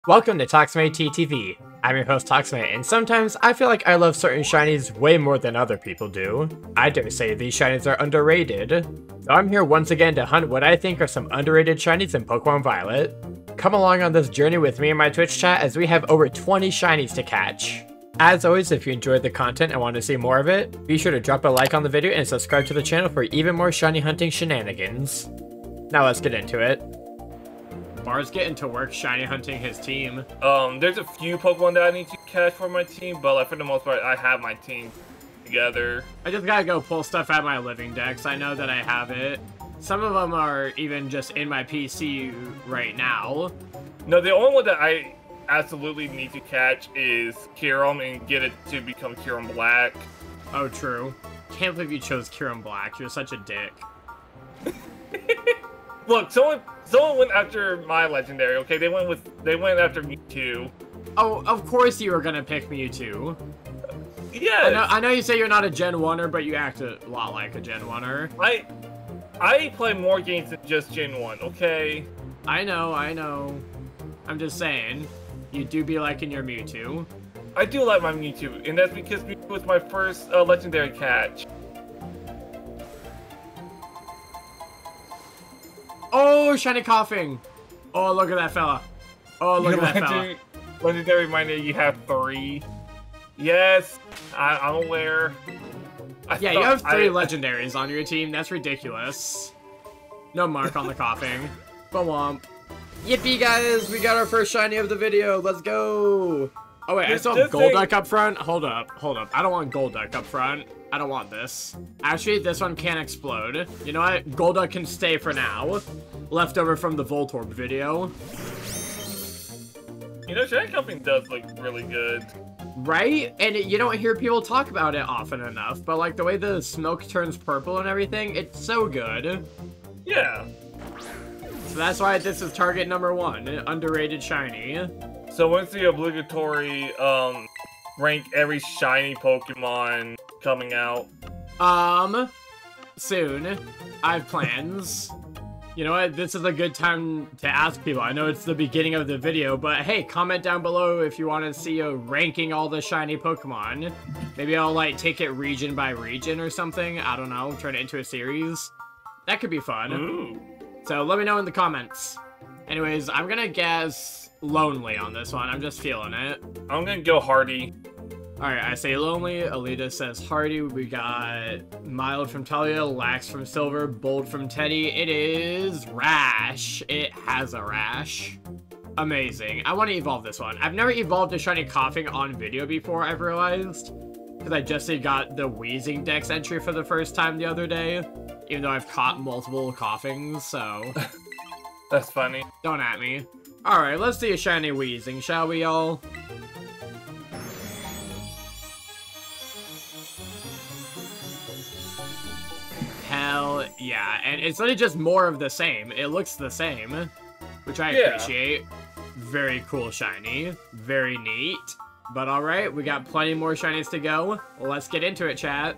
Welcome to ToximaeTTV. I'm your host Toximae, and sometimes I feel like I love certain shinies way more than other people do. I dare say these shinies are underrated. So I'm here once again to hunt what I think are some underrated shinies in Pokemon Violet. Come along on this journey with me in my Twitch chat as we have over 20 shinies to catch. As always, if you enjoyed the content and want to see more of it, be sure to drop a like on the video and subscribe to the channel for even more shiny hunting shenanigans. Now let's get into it. Bar's getting to work shiny hunting his team. There's a few Pokemon that I need to catch for my team, but like for the most part, I have my team together. I just gotta go pull stuff out of my living decks. I know that I have it. Some of them are even just in my PC right now. No, the only one that I absolutely need to catch is Kyurem and get it to become Kyurem Black. Oh, true. Can't believe you chose Kyurem Black. You're such a dick. Look, someone went after my legendary. Okay, they went after Mewtwo. Oh, of course you were gonna pick Mewtwo. Yeah. I know you say you're not a Gen 1er, but you act a lot like a Gen 1er. I play more games than just Gen 1. Okay. I know. I'm just saying, you do be liking your Mewtwo. I do like my Mewtwo, and that's because Mewtwo was my first legendary catch. Oh, shiny coughing! Oh, look at that fella. Oh, look at that fella. Legendary reminder, you have 3. Yes, I'm aware. Yeah, you have 3 legendaries on your team. That's ridiculous. No mark on the coughing. Bwomp. Yippee, guys! We got our first shiny of the video. Let's go! Oh, wait, I still have Golduck up front? Hold up. I don't want Golduck up front. I don't want this. Actually, this one can't explode. You know what? Golduck can stay for now. Leftover from the Voltorb video. You know, shiny coughing does look really good. Right? And you don't hear people talk about it often enough, but like the way the smoke turns purple and everything, it's so good. Yeah. So that's why this is target number 1, underrated shiny. So when's the obligatory, rank every shiny Pokemon coming out? Soon. I have plans. You know what? This is a good time to ask people. I know it's the beginning of the video, but hey, comment down below if you want to see a ranking all the shiny Pokemon. Maybe I'll like take it region by region or something. I don't know. Turn it into a series. That could be fun. Ooh. So let me know in the comments. Anyways, I'm gonna guess Lonely on this one. I'm just feeling it. I'm gonna go Hardy. Alright, I say Lonely, Alita says Hardy, we got Mild from Talia, Lax from Silver, Bold from Teddy. It is Rash. It has a Rash. Amazing. I want to evolve this one. I've never evolved a shiny coughing on video before, I've realized. Because I just got the Wheezing Dex entry for the first time the other day. Even though I've caught multiple coughings, so... That's funny. Don't at me. Alright, let's see a shiny Wheezing, shall we, y'all? Hell yeah, and it's literally just more of the same. It looks the same, which I appreciate. Very cool shiny. Very neat. But alright, we got plenty more shinies to go. Let's get into it, chat.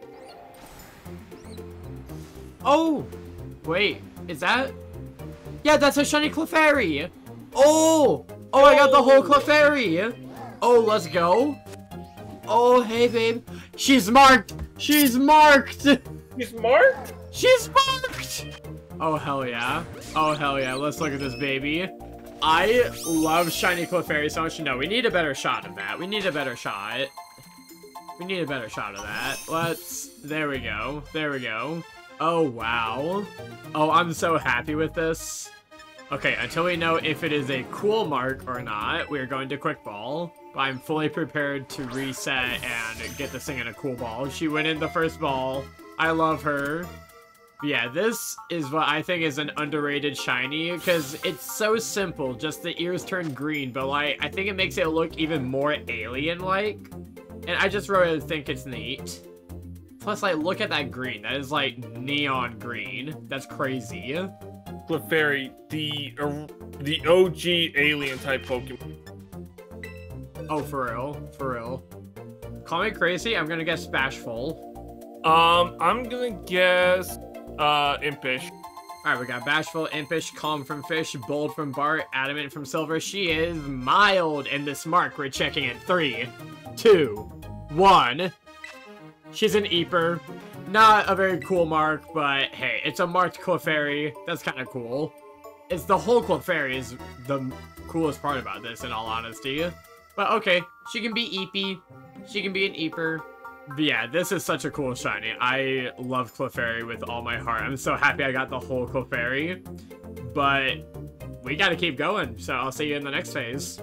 Oh! Wait, is that... Yeah, that's a shiny Clefairy! Oh! Oh, I got the whole Clefairy! Oh, let's go. Oh, hey, babe. She's marked! She's marked! She's marked? She's marked! Oh, hell yeah. Oh, hell yeah. Let's look at this baby. I love shiny Clefairy so much. No, we need a better shot of that. We need a better shot. We need a better shot of that. There we go. There we go. Oh, wow. Oh, I'm so happy with this. Okay, until we know if it is a cool mark or not, we're going to Quick Ball. But I'm fully prepared to reset and get this thing in a cool ball. She went in the first ball. I love her. But yeah, this is what I think is an underrated shiny, because it's so simple. Just the ears turn green, but like, I think it makes it look even more alien-like. And I just really think it's neat. Plus, like, look at that green. That is, like, neon green. That's crazy. Clefairy, the OG alien-type Pokemon. Oh, for real? For real. Call me crazy, I'm gonna guess Bashful. I'm gonna guess, Impish. Alright, we got Bashful, Impish, Calm from Fish, Bold from Bart, Adamant from Silver. She is mild in this mark. We're checking in 3, 2, 1. She's an Eeper. Not a very cool mark, but hey, it's a marked Clefairy. That's kind of cool. It's the whole Clefairy is the coolest part about this, in all honesty. But okay, she can be Eepy. She can be an Eeper. But yeah, this is such a cool shiny. I love Clefairy with all my heart. I'm so happy I got the whole Clefairy. But we gotta keep going, so I'll see you in the next phase.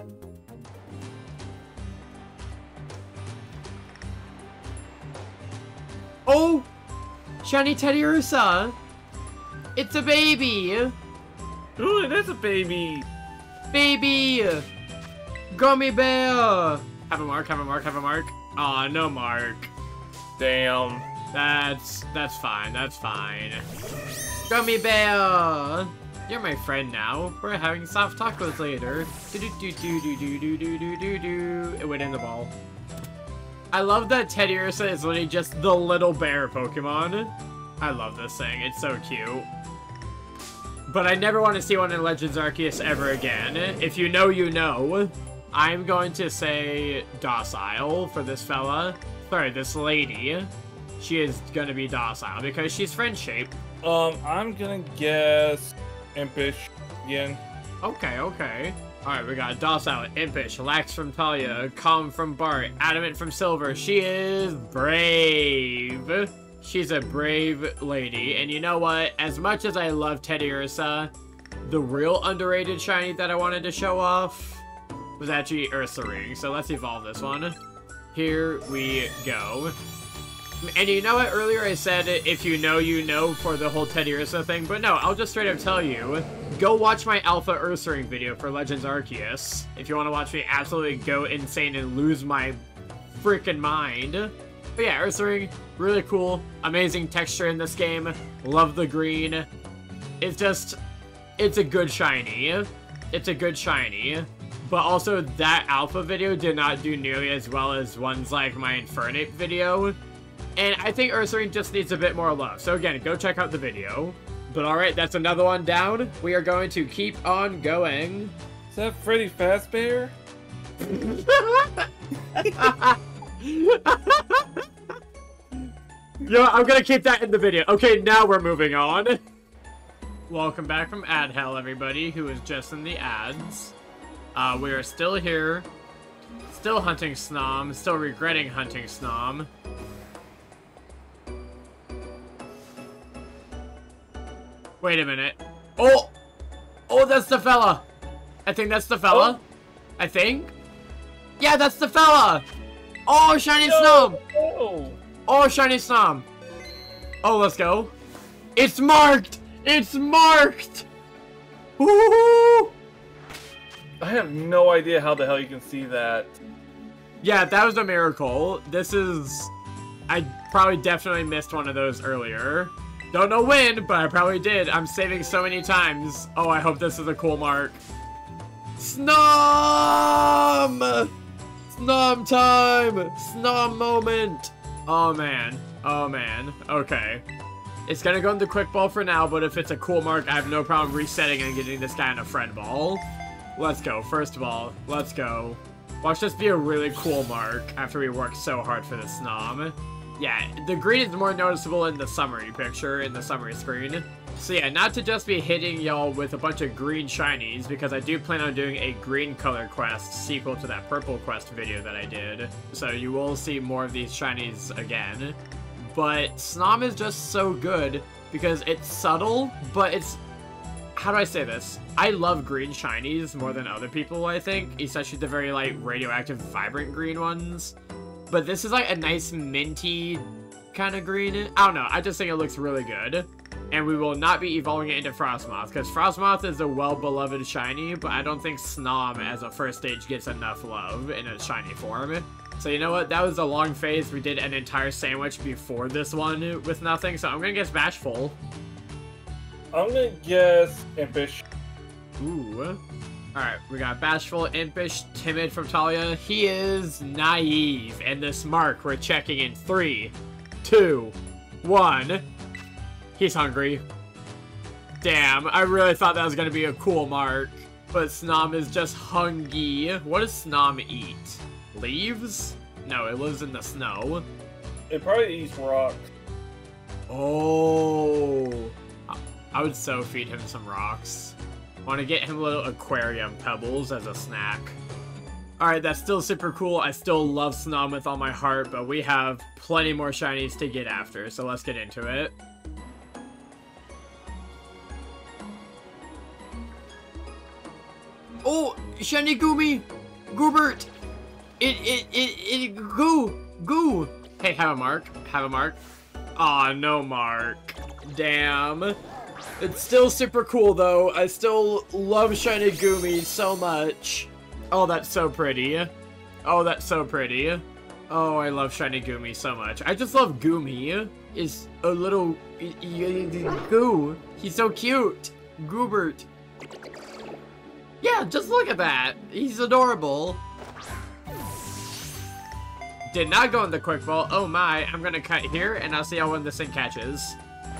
Oh! Shiny Teddiursa! It's a baby! Ooh, it is a baby! Baby! Gummy bear! Have a mark, have a mark, have a mark. Aw, no mark. Damn. That's fine, that's fine. Gummy bear! You're my friend now. We're having soft tacos later. Do-do-do-do-do-do-do-do-do-do. It went in the ball. I love that Teddiursa is literally just the little bear Pokemon. I love this thing. It's so cute. But I never want to see one in Legends Arceus ever again. If you know, you know. I'm going to say docile for this fella. Sorry, this lady. She is going to be docile because she's friend-shaped. I'm gonna guess Impish again. Okay, okay. Alright, we got Docile, Impish, Lax from Talia, Calm from Bart, Adamant from Silver. She is brave. She's a brave lady. And you know what? As much as I love Teddiursa, the real underrated shiny that I wanted to show off was actually Ursaring. So let's evolve this one. Here we go. And you know what? Earlier I said, if you know, you know, for the whole Teddiursa thing. But no, I'll just straight up tell you. Go watch my Alpha Ursaring video for Legends Arceus. If you want to watch me absolutely go insane and lose my freaking mind. But yeah, Ursaring, really cool. Amazing texture in this game. Love the green. It's just, it's a good shiny. It's a good shiny. But also, that Alpha video did not do nearly as well as ones like my Infernape video. And I think Ursaring just needs a bit more love. So again, go check out the video. But alright, that's another one down. We are going to keep on going. Is that Freddy Fazbear? Yo, I'm gonna keep that in the video. Okay, now we're moving on. Welcome back from ad hell, everybody who is just in the ads. We are still here. Still hunting Snom. Still regretting hunting Snom. Wait a minute. Oh! Oh, that's the fella! I think that's the fella. Oh. I think. Yeah, that's the fella! Oh, shiny Snom! No. Oh, shiny Snom! Oh, let's go. It's marked! It's marked! Woohoo! I have no idea how the hell you can see that. Yeah, that was a miracle. This is... I probably definitely missed one of those earlier. Don't know when, but I probably did. I'm saving so many times. Oh, I hope this is a cool mark. Snom! Snom time! Snom moment! Oh, man. Oh, man. Okay. It's gonna go into quick ball for now, but if it's a cool mark, I have no problem resetting and getting this guy in a friend ball. Let's go. First of all, let's go. Watch this be a really cool mark after we work so hard for the Snom. Yeah, the green is more noticeable in the summary picture, in the summary screen. So yeah, not to just be hitting y'all with a bunch of green shinies, because I do plan on doing a green color quest sequel to that purple quest video that I did. So you will see more of these shinies again. But Snom is just so good, because it's subtle, but it's... How do I say this? I love green shinies more than other people, I think. Especially the very, like, radioactive, vibrant green ones. But this is like a nice minty kind of green. I don't know. I just think it looks really good. And we will not be evolving it into Frostmoth, because Frostmoth is a well-beloved shiny, but I don't think Snom as a first stage gets enough love in a shiny form. So you know what? That was a long phase. We did an entire sandwich before this one with nothing, so I'm going to guess Bashful. I'm gonna guess Impish. Ooh. Alright, we got Bashful, Impish, Timid from Talia. He is naive. And this mark, we're checking in 3, 2, 1. He's hungry. Damn, I really thought that was gonna be a cool mark. But Snom is just hungry. What does Snom eat? Leaves? No, it lives in the snow. It probably eats rocks. Oh. I would so feed him some rocks. I want to get him little aquarium pebbles as a snack. Alright, that's still super cool. I still love Snom with all my heart, but we have plenty more shinies to get after, so let's get into it. Oh, shiny Goomy! Goobert! Goo! Hey, have a mark. Have a mark. Aw, no mark. Damn. It's still super cool, though. I still love shiny Goomy so much. Oh, that's so pretty. Oh, that's so pretty. Oh, I love shiny Goomy so much. I just love Goomy. Is a little goo. He's so cute. Goobert. Yeah, just look at that. He's adorable. Did not go in the quick ball. Oh my, I'm gonna cut here and I'll see how when this thing catches.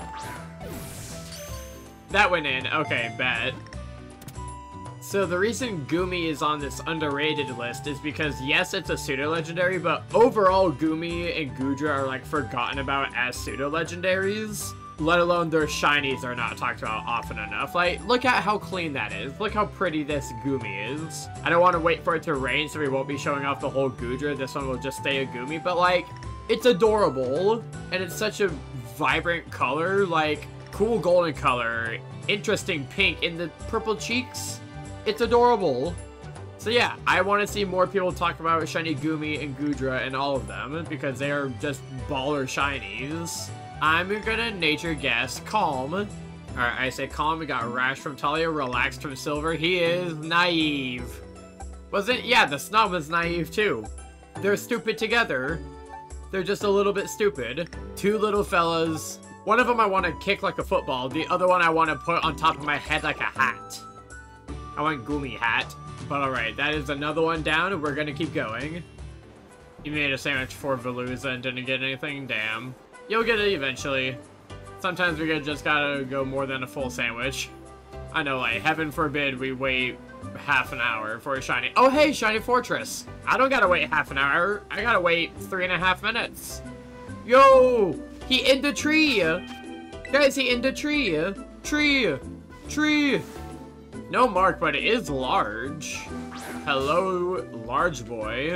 That went in. Okay, bet. So the reason Goomy is on this underrated list is because yes, it's a pseudo-legendary, but overall Goomy and Goodra are like forgotten about as pseudo-legendaries. Let alone their shinies are not talked about often enough. Like, look at how clean that is. Look how pretty this Goomy is. I don't want to wait for it to rain, so we won't be showing off the whole Goodra. This one will just stay a Goomy, but like, it's adorable, and it's such a vibrant color, like, cool golden color, interesting pink in the purple cheeks. It's adorable. So yeah, I want to see more people talk about shiny Goomy and Goodra and all of them, because they are just baller shinies. I'm gonna nature guess Calm. Alright, I say Calm. We got Rash from Talia, Relaxed from Silver. He is naive. Wasn't? Yeah, the Snob was naive too. They're stupid together. They're just a little bit stupid. Two little fellas. One of them I want to kick like a football. The other one I want to put on top of my head like a hat. I want Goomy hat. But alright, that is another one down, and we're gonna keep going. You made a sandwich for Veluza and didn't get anything? Damn. You'll get it eventually. Sometimes we just gotta go more than a full sandwich. I know, like, heaven forbid we wait half an hour for a shiny. Oh, hey, shiny fortress. I don't gotta wait half an hour. I gotta wait 3.5 minutes. Yo, he in the tree. Guys, he in the tree. Tree. No mark, but it is large. Hello, large boy.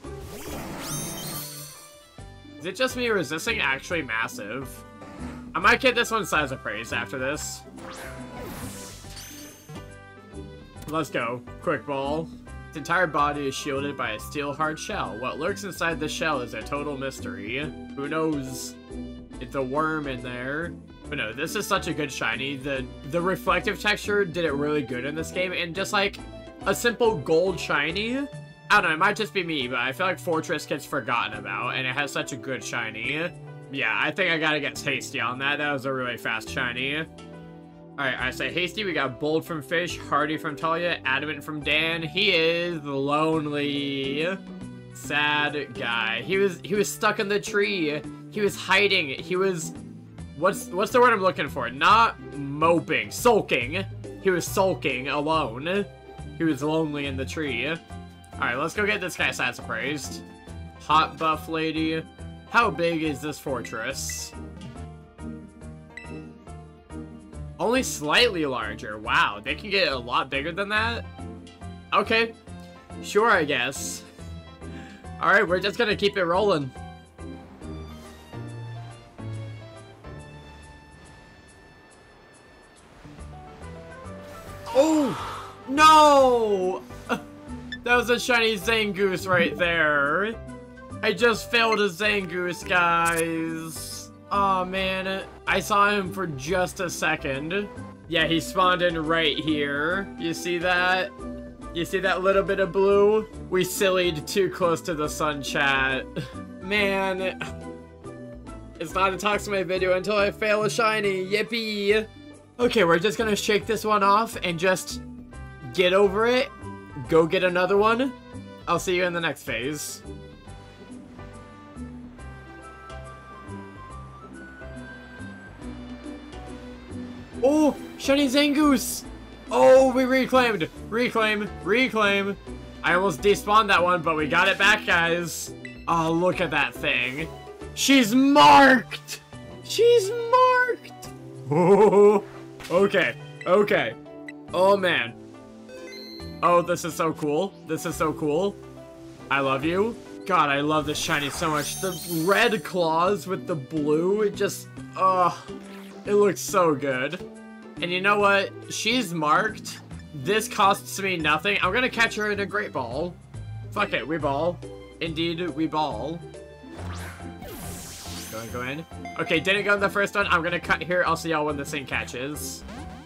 Is it just me or is this thing actually massive? I might get this one size of praise after this. Let's go. Quick ball. Its entire body is shielded by a steel hard shell. What lurks inside the shell is a total mystery. Who knows? It's a worm in there. But no, this is such a good shiny. The reflective texture did it really good in this game. And just like a simple gold shiny. I don't know, it might just be me, but I feel like Fortress gets forgotten about, and it has such a good shiny. Yeah, I think I gotta get Hasty on that. That was a really fast shiny. Alright, I say Hasty. We got Bold from Fish, Hardy from Talia, Adamant from Dan. He is lonely. Sad guy. He was stuck in the tree. He was hiding. He was... What's the word I'm looking for? Not moping. Sulking. He was sulking alone. He was lonely in the tree. Alright, let's go get this guy size appraised. Hot buff lady. How big is this fortress? Only slightly larger. Wow, they can get a lot bigger than that? Okay. Sure, I guess. Alright, we're just gonna keep it rolling. Oh! No! That was a shiny Zangoose right there. I just failed a Zangoose, guys. Aw, man. I saw him for just a second. Yeah, he spawned in right here. You see that? You see that little bit of blue? We sillied too close to the sun, chat. Man. It's not a Toximae video until I fail a shiny. Yippee. Okay, we're just gonna shake this one off and just get over it. Go get another one. I'll see you in the next phase. Oh, shiny Zangoose. Oh, we reclaimed. Reclaim. I almost despawned that one, but we got it back, guys. Oh, look at that thing. She's marked. Oh, okay. Oh, man. Oh, this is so cool. I love you. God, I love this shiny so much. The red claws with the blue, it just, it looks so good. And you know what? She's marked. This costs me nothing. I'm gonna catch her in a Great Ball. Fuck it, we ball. Indeed, we ball. Go in. Okay, didn't go in the first one. I'm gonna cut here. I'll see y'all when this thing catches.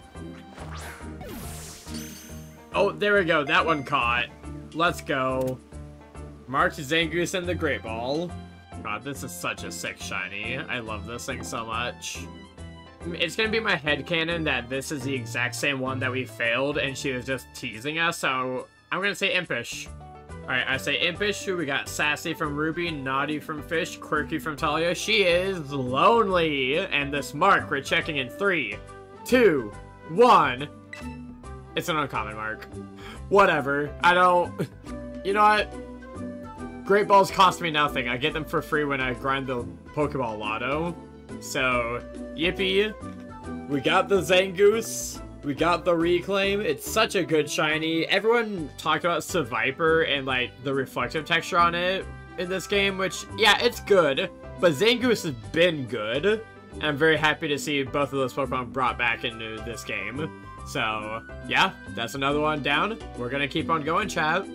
Oh, there we go. That one caught. Let's go. Marked Zangoose in the Great Ball. God, this is such a sick shiny. I love this thing so much. It's gonna be my headcanon that this is the exact same one that we failed and she was just teasing us, so I'm gonna say Impish. Alright, I say Impish. We got Sassy from Ruby, Naughty from Fish, Quirky from Talia. She is lonely. And this mark we're checking in 3, 2, 1. It's an uncommon mark. Whatever. I don't... You know what? Great Balls cost me nothing. I get them for free when I grind the Pokeball Lotto. So, yippee. We got the Zangoose. We got the Reclaim. It's such a good shiny. Everyone talked about Seviper and, like, the reflective texture on it in this game, which, yeah, it's good. But Zangoose has been good. And I'm very happy to see both of those Pokemon brought back into this game. So, yeah, that's another one down. We're gonna keep on going, chat.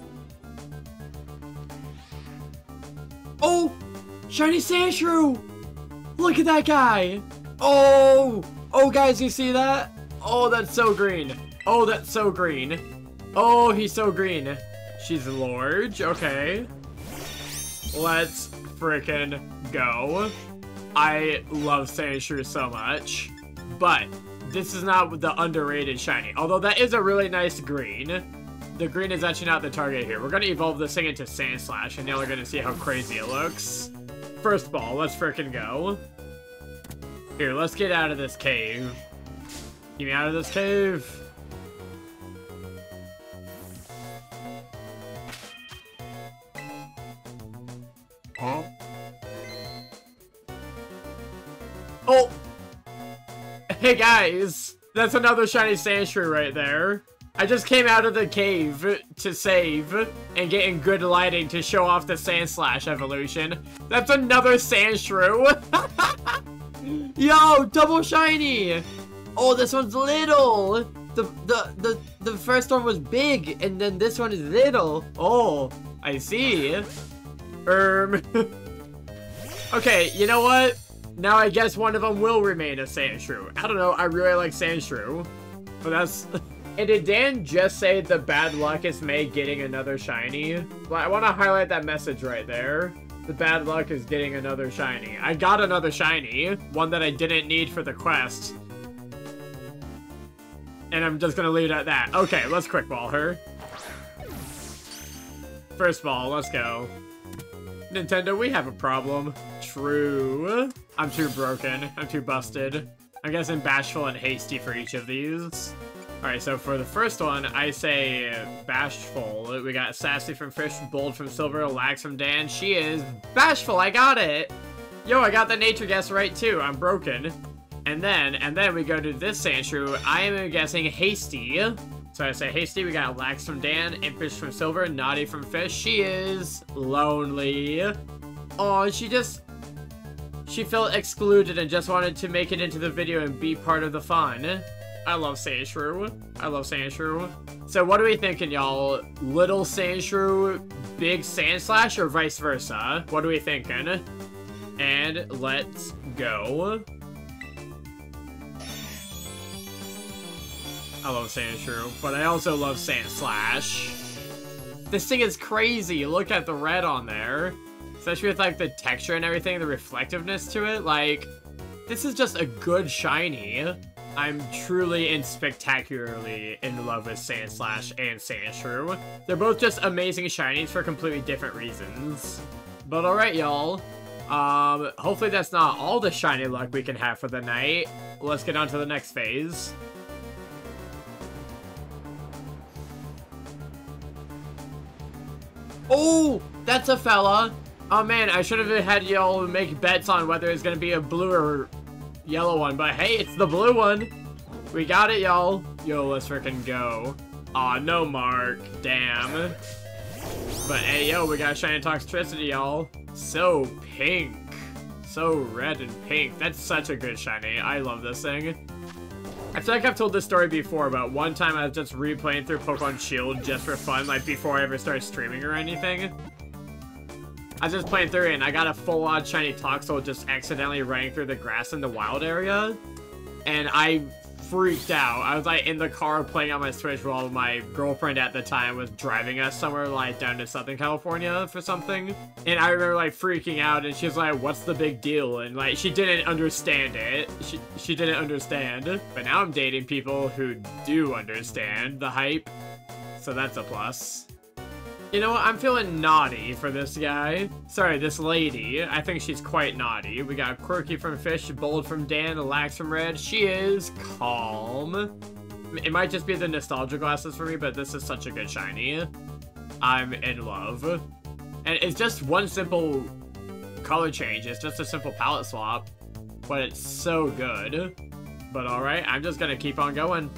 Oh! Shiny Sandshrew! Look at that guy! Oh! Oh, guys, you see that? Oh, that's so green. Oh, that's so green. Oh, he's so green. She's large. Okay. Let's frickin' go. I love Sandshrew so much. But this is not the underrated shiny. Although that is a really nice green. The green is actually not the target here. We're gonna evolve this thing into Sandslash, and now we're gonna see how crazy it looks. First ball, let's frickin' go. Here, let's get out of this cave. Get me out of this cave. Huh? Oh! Hey guys! That's another shiny Sandshrew right there. I just came out of the cave to save and get in good lighting to show off the Sandslash evolution. That's another Sandshrew! Yo, double shiny! Oh, this one's little! The first one was big, and then this one is little. Oh, I see. Okay, you know what? Now I guess one of them will remain a Sandshrew. I don't know, I really like Sandshrew. But that's... And did Dan just say the bad luck is May getting another shiny? Well, I want to highlight that message right there. The bad luck is getting another shiny. I got another shiny. One that I didn't need for the quest. And I'm just gonna leave it at that. Okay, let's quick ball her. First ball, let's go. Nintendo, we have a problem. True. I'm too broken. I'm too busted. I'm guessing bashful and hasty for each of these. Alright, so for the first one, I say bashful. We got Sassy from Fish, Bold from Silver, Lax from Dan. She is bashful. I got it. Yo, I got the nature guess right too. I'm broken. And then we go to this Sandshrew. I am guessing hasty. So I say hasty. We got Lax from Dan, Impish from Silver, Naughty from Fish. She is lonely. Oh, she felt excluded and just wanted to make it into the video and be part of the fun. I love Sandshrew. I love Sandshrew. So what are we thinking, y'all? Little Sandshrew, big Sandslash, or vice versa? What are we thinking? And let's go. I love Sandshrew, but I also love Sandslash. This thing is crazy. Look at the red on there. Especially with, like, the texture and everything, the reflectiveness to it. Like, this is just a good shiny. I'm truly and spectacularly in love with Sandslash and Sandshrew. They're both just amazing shinies for completely different reasons. But alright, y'all. Hopefully that's not all the shiny luck we can have for the night. Let's get on to the next phase. Oh, that's a fella. Oh man, I should have had y'all make bets on whether it's gonna be a blue or yellow one, but hey, it's the blue one. We got it, y'all. Yo, let's freaking go. Aw, no mark. Damn. But hey, yo, we got shiny Toxtricity, y'all. So pink. So red and pink. That's such a good shiny. I love this thing. I feel like I've told this story before, but one time I was just replaying through Pokemon Shield just for fun, like before I ever started streaming or anything. I was just playing through it and I got a full-on shiny Toxel just accidentally running through the grass in the wild area. And I freaked out. I was like in the car playing on my Switch while my girlfriend at the time was driving us somewhere like down to Southern California for something. And I remember like freaking out and she was like, what's the big deal? And like she didn't understand it. She didn't understand. But now I'm dating people who do understand the hype. So that's a plus. You know what? I'm feeling naughty for this guy. Sorry, this lady. I think she's quite naughty. We got Quirky from Fish, Bold from Dan, Lax from Red. She is calm. It might just be the nostalgia glasses for me, but this is such a good shiny. I'm in love. And it's just one simple color change. It's just a simple palette swap. But it's so good. But alright, I'm just gonna keep on going.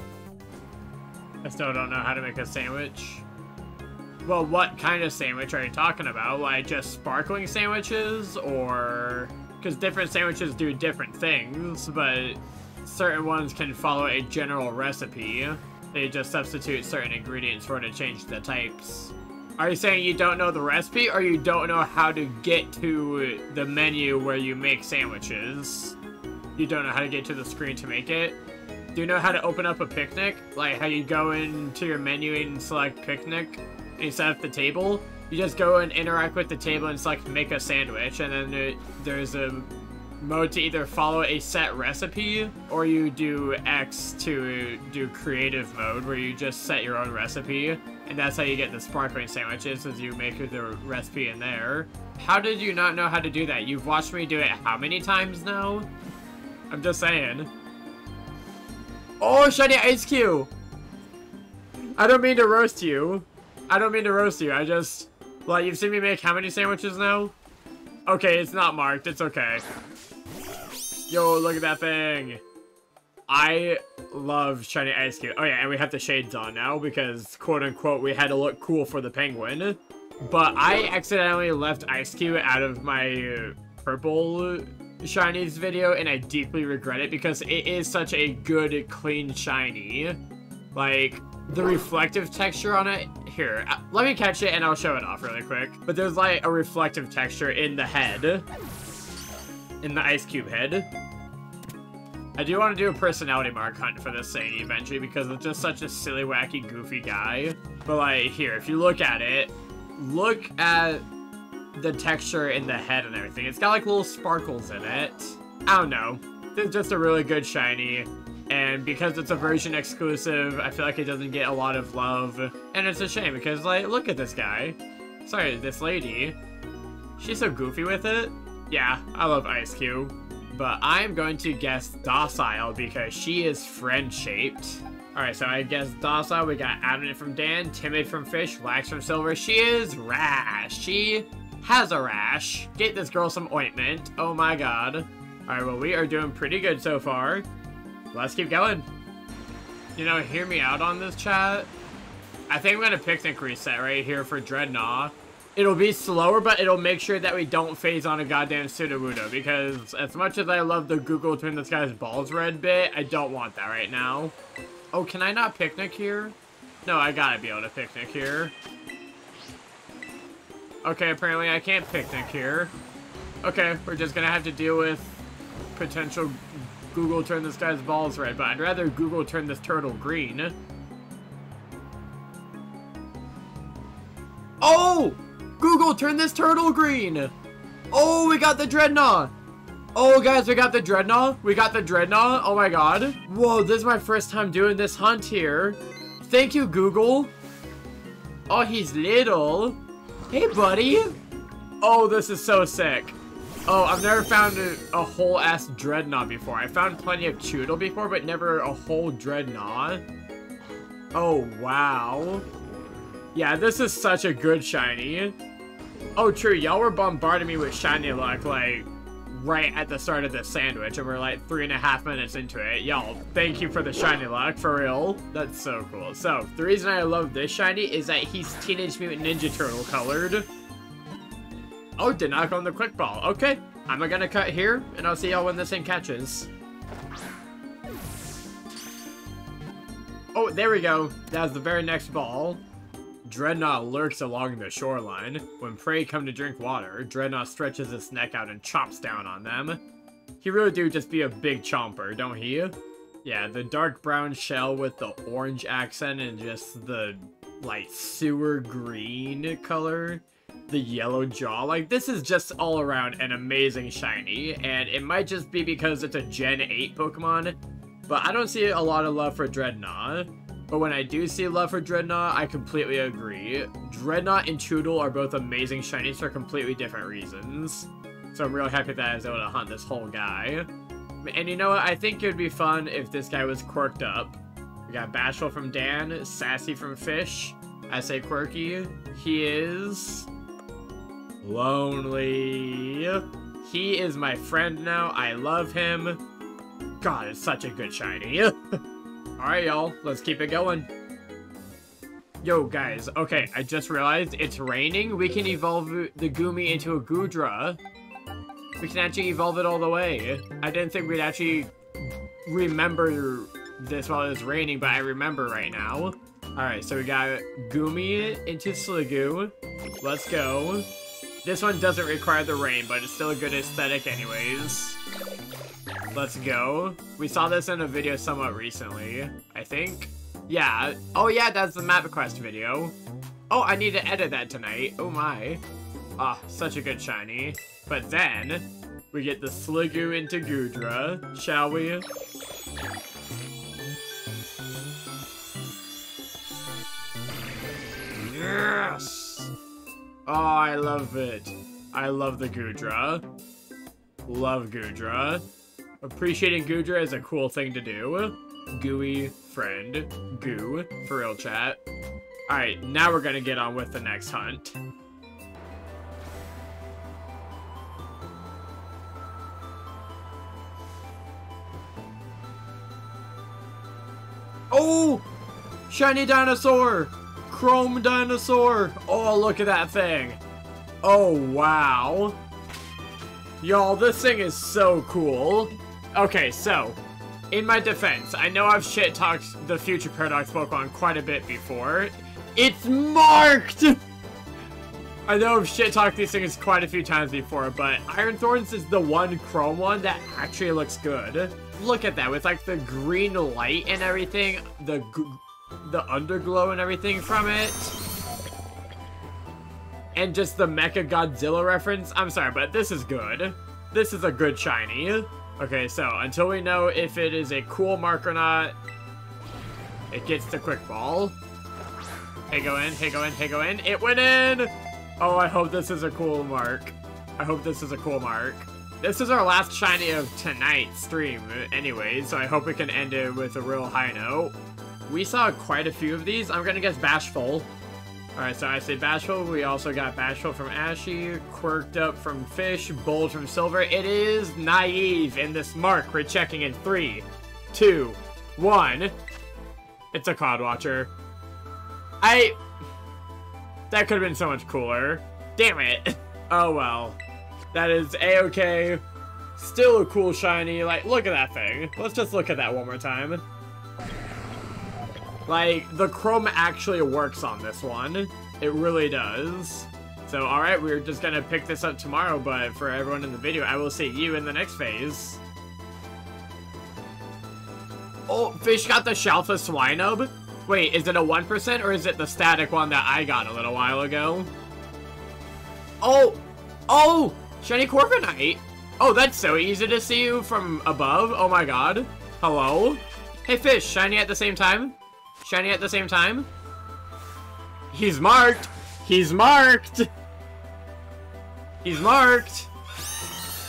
I still don't know how to make a sandwich. Well, what kind of sandwich are you talking about? Like, just sparkling sandwiches? Or... because different sandwiches do different things, but certain ones can follow a general recipe. They just substitute certain ingredients for it to change the types. Are you saying you don't know the recipe, or you don't know how to get to the menu where you make sandwiches? You don't know how to get to the screen to make it? Do you know how to open up a picnic? Like, how you go into your menu and select picnic? And you set up the table, you just go and interact with the table and select make a sandwich, and then there's a mode to either follow a set recipe, or you do X to do creative mode, where you just set your own recipe, and that's how you get the sparkling sandwiches, as you make the recipe in there. How did you not know how to do that? You've watched me do it how many times now? I'm just saying. Oh, shiny Ice Cube! I don't mean to roast you. I don't mean to roast you, I just... Well, you've seen me make how many sandwiches now? Okay, it's not marked, it's okay. Yo, look at that thing. I love shiny Ice Cube. Oh yeah, and we have the shades on now because, quote-unquote, we had to look cool for the penguin. But I accidentally left Ice Cube out of my purple shinies video, and I deeply regret it because it is such a good, clean shiny. Like... the reflective texture on it, here, let me catch it and I'll show it off really quick. But there's like a reflective texture in the head, in the Ice Cube head. I do want to do a personality mark hunt for this thing eventually because it's just such a silly, wacky, goofy guy. But like, here, if you look at it, look at the texture in the head and everything. It's got like little sparkles in it. I don't know, it's just a really good shiny. And because it's a version exclusive, I feel like it doesn't get a lot of love. And it's a shame because, like, look at this guy. Sorry, this lady. She's so goofy with it. Yeah, I love Ice Cube. But I'm going to guess Docile because she is friend-shaped. Alright, so I guess Docile. We got Adamant from Dan, Timid from Fish, Lax from Silver. She is Rash. She has a rash. Get this girl some ointment. Oh my god. Alright, well, we are doing pretty good so far. Let's keep going. You know, hear me out on this, chat. I think I'm gonna picnic reset right here for Dreadnought. It'll be slower, but it'll make sure that we don't phase on a goddamn Sudowoodo, because as much as I love the Google turn this guy's balls red bit, I don't want that right now. Oh, can I not picnic here? No, I gotta be able to picnic here. Okay, apparently I can't picnic here. Okay, we're just gonna have to deal with potential Google turn this guy's balls red, but I'd rather Google turn this turtle green. Oh! Google turn this turtle green! Oh, we got the Dreadnought! Oh, guys, we got the Dreadnought! We got the Dreadnought! Oh my god. Whoa, this is my first time doing this hunt here. Thank you, Google. Oh, he's little. Hey, buddy. Oh, this is so sick. Oh, I've never found a whole ass Dreadnought before. I found plenty of Choodle before, but never a whole Dreadnought. Oh, wow. Yeah, this is such a good shiny. Oh, true. Y'all were bombarding me with shiny luck, like, right at the start of this sandwich, and we're like 3.5 minutes into it. Y'all, thank you for the shiny luck, for real. That's so cool. So, the reason I love this shiny is that he's Teenage Mutant Ninja Turtle colored. Oh, did not go on the quick ball. Okay, I'm gonna cut here, and I'll see y'all when this thing catches. Oh, there we go. That's the very next ball. Dreadnought lurks along the shoreline. When prey come to drink water, Dreadnought stretches his neck out and chops down on them. He really do just be a big chomper, don't he? Yeah, the dark brown shell with the orange accent and just the, like, sewer green color. The yellow jaw, like, this is just all around an amazing shiny, and it might just be because it's a Gen 8 Pokemon, but I don't see a lot of love for Dreadnought. But when I do see love for Dreadnought, I completely agree. Dreadnought and Choodle are both amazing shinies for completely different reasons. So I'm real happy that I was able to hunt this whole guy. And you know what, I think it would be fun if this guy was quirked up. We got Bashful from Dan, Sassy from Fish. I say quirky. He is... lonely. He is my friend now. I love him. God, it's such a good shiny. Alright, y'all. Let's keep it going. Yo, guys. Okay, I just realized it's raining. We can evolve the Goomy into a Goodra. We can actually evolve it all the way. I didn't think we'd actually remember this while it was raining, but I remember right now. Alright, so we got Goomy into Sliggoo. Let's go. This one doesn't require the rain, but it's still a good aesthetic anyways. Let's go. We saw this in a video somewhat recently, I think. Yeah. Oh yeah, that's the map quest video. Oh, I need to edit that tonight. Oh my. Ah, such a good shiny. But then, we get the Sliggoo into Goodra, shall we? Yes! Oh, I love it. I love the Goodra. Love Goodra. Appreciating Goodra is a cool thing to do. Gooey friend. Goo. For real, chat. Alright, now we're gonna get on with the next hunt. Oh! Shiny dinosaur! Chrome dinosaur! Oh, look at that thing! Oh, wow. Y'all, this thing is so cool. Okay, so, in my defense, I know I've shit-talked the Future Paradox Pokemon quite a bit before. It's marked! I know I've shit-talked these things quite a few times before, but Iron Thorns is the one Chrome one that actually looks good. Look at that, with like the green light and everything, the underglow and everything from it. And just the Mecha Godzilla reference. I'm sorry, but this is good. This is a good shiny. Okay, so until we know if it is a cool mark or not, it gets the quick ball. Hey, go in, hey, go in, hey, go in. It went in! Oh, I hope this is a cool mark. I hope this is a cool mark. This is our last shiny of tonight's stream anyway, so I hope we can end it with a real high note. We saw quite a few of these. I'm gonna guess Bashful. Alright, so I say Bashful. We also got Bashful from Ashy, Quirked Up from Fish, Bold from Silver. It is Naive in this mark. We're checking in 3, 2, 1. It's a Cloud Watcher. That could have been so much cooler. Damn it. Oh well. That is A-okay. Still a cool shiny. Like, look at that thing. Let's just look at that one more time. Like, the chrome actually works on this one. It really does. So, alright, we're just gonna pick this up tomorrow, but for everyone in the video, I will see you in the next phase. Oh, Fish got the Shalfa Swinub? Wait, is it a 1% or is it the static one that I got a little while ago? Oh! Oh! Shiny Corviknight! Oh, that's so easy to see you from above. Oh my god. Hello? Hey, Fish, shiny at the same time? Shiny at the same time? He's marked! He's marked! He's marked!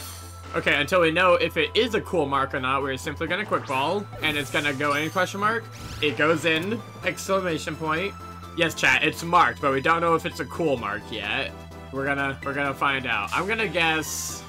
Okay, until we know if it is a cool mark or not, we're simply gonna quick ball, and it's gonna go in question mark. It goes in, exclamation point. Yes, chat, it's marked, but we don't know if it's a cool mark yet. We're gonna find out. I'm gonna guess...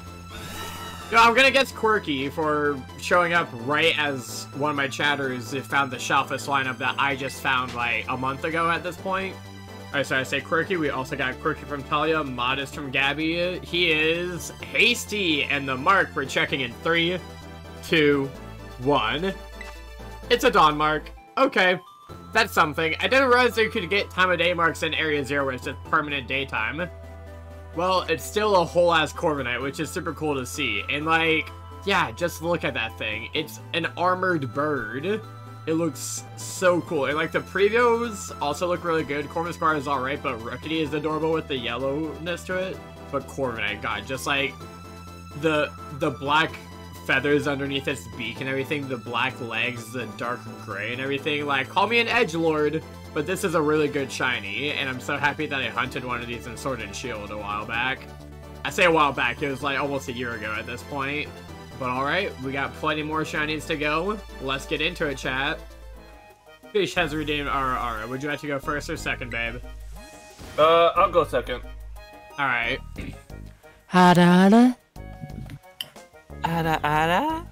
No, I'm gonna guess Quirky for showing up right as one of my chatters found the Shelfish lineup that I just found like a month ago at this point. Alright, so I say Quirky. We also got Quirky from Talia, Modest from Gabby. He is Hasty, and the mark we're checking in 3, 2, 1. It's a dawn mark. Okay, that's something. I didn't realize you could get time of day marks in Area 0 where it's just permanent daytime. Well, it's still a whole-ass Corviknight, which is super cool to see. And, like, yeah, just look at that thing. It's an armored bird. It looks so cool. And, like, the previews also look really good. Corviknight is alright, but Rookity is adorable with the yellowness to it. But Corviknight, God, just, like, the black feathers underneath its beak and everything, the black legs, the dark gray and everything. Like, call me an edgelord. But this is a really good shiny, and I'm so happy that I hunted one of these in Sword and Shield a while back. I say a while back, it was like almost a year ago at this point. But alright, we got plenty more shinies to go. Let's get into it, chat. Fish has redeemed RR. Would you like to go first or second, babe? I'll go second. Alright. Ada. Ada, ada.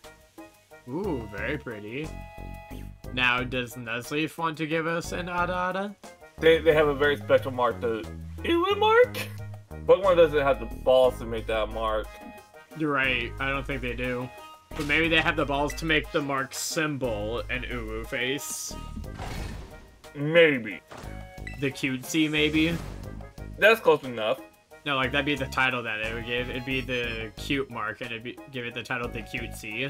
Ooh, very pretty. Now, does Nuzleaf want to give us an Ada? They have a very special mark. The Ewa mark? Pokemon doesn't have the balls to make that mark. You're right. I don't think they do. But maybe they have the balls to make the mark symbol an Uwu face. Maybe. The cutesy, maybe? That's close enough. No, like, that'd be the title that it would give. It'd be the cute mark, and give it the title the cutesy.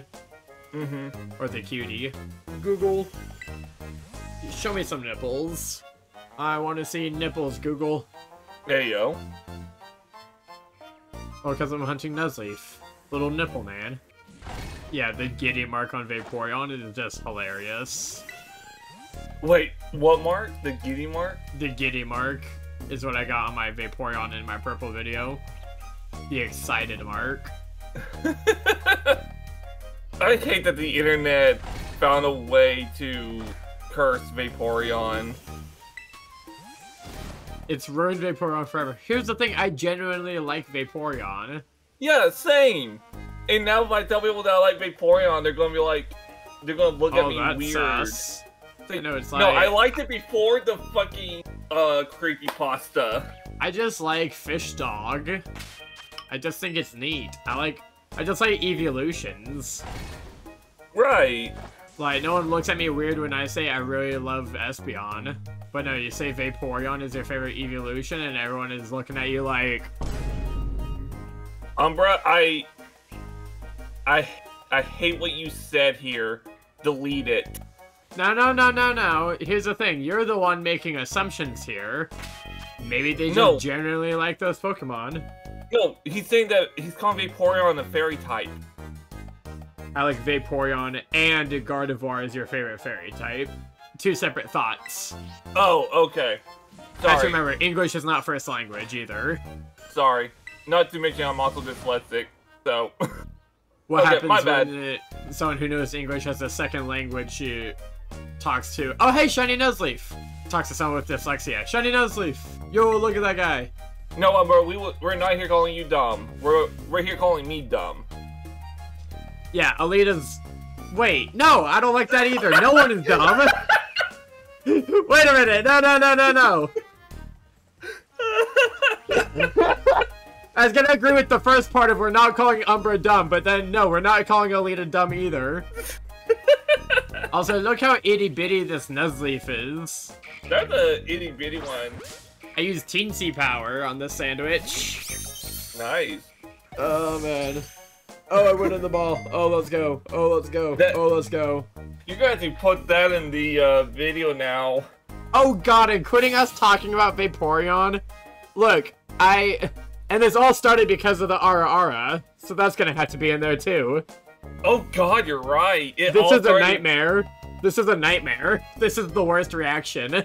Or the cutie. Google. Show me some nipples. I want to see nipples, Google. There you go. Oh, because I'm hunting Nuzleaf. Little nipple man. Yeah, the giddy mark on Vaporeon is just hilarious. Wait, what mark? The giddy mark? The giddy mark is what I got on my Vaporeon in my purple video. The excited mark. I hate that the internet found a way to curse Vaporeon. It's ruined Vaporeon forever. Here's the thing, I genuinely like Vaporeon. Yeah, same. And now if I tell people that I like Vaporeon, they're gonna be like, they're gonna look at me weird. Sus. I know, it's like... No, I liked it before the fucking creepypasta. I just like Fish Dog. I just think it's neat. I just like evolutions. Right. Like, no one looks at me weird when I say I really love Espeon. But no, you say Vaporeon is your favorite evolution, and everyone is looking at you like... Umbra, I hate what you said here. Delete it. No. Here's the thing. You're the one making assumptions here. Maybe they just generally like those Pokemon. No, he's saying that he's calling Vaporeon a fairy type. I like Vaporeon and Gardevoir is your favorite fairy type. Two separate thoughts. Oh, okay. Sorry. Have to remember, English is not first language either. Sorry. Not to mention I'm also dyslexic, so... What happens when someone who knows English as a second language talks to... Oh, hey, Shiny Nuzleaf! Talks to someone with dyslexia. Shiny Nuzleaf! Yo, look at that guy! No, Umbra, we're not here calling you dumb. We're here calling me dumb. Yeah, Alita's... Wait, no, I don't like that either. No one is dumb. Wait a minute. No. I was gonna agree with the first part of we're not calling Umbra dumb, but then no, we're not calling Alita dumb either. Also, look how itty-bitty this Nuzleaf is. That's a itty-bitty one. I used teensy power on this sandwich. Nice. Oh, man. Oh, I went in the ball. Oh, let's go. Oh, let's go. Let's go. You guys have put that in the video now. Oh, God, including us talking about Vaporeon. Look, and this all started because of the Ara, so that's gonna have to be in there, too. Oh, God, you're right. This is a nightmare. This is a nightmare. This is the worst reaction.